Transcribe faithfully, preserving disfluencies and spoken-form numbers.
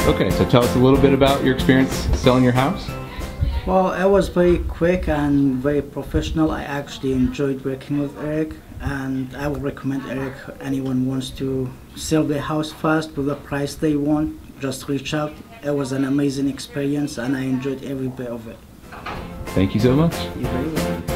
Okay, so tell us a little bit about your experience selling your house. Well, it was very quick and very professional. I actually enjoyed working with Eric, and I would recommend Eric. Anyone wants to sell their house fast with the price they want, just reach out. It was an amazing experience and I enjoyed every bit of it. Thank you so much. You're very welcome.